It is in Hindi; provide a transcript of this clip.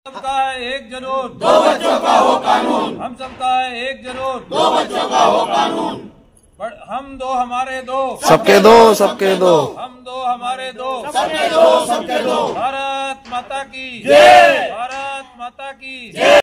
सबका है एक जुनून, 2 बच्चों का हो कानून। हम सबका है एक जुनून, 2 बच्चों का हो कानून। हम दो हमारे दो, सबके दो, सबके दो, हम दो हमारे दो, सबके दो, सबके दो। भारत माता की जय। भारत माता की जय।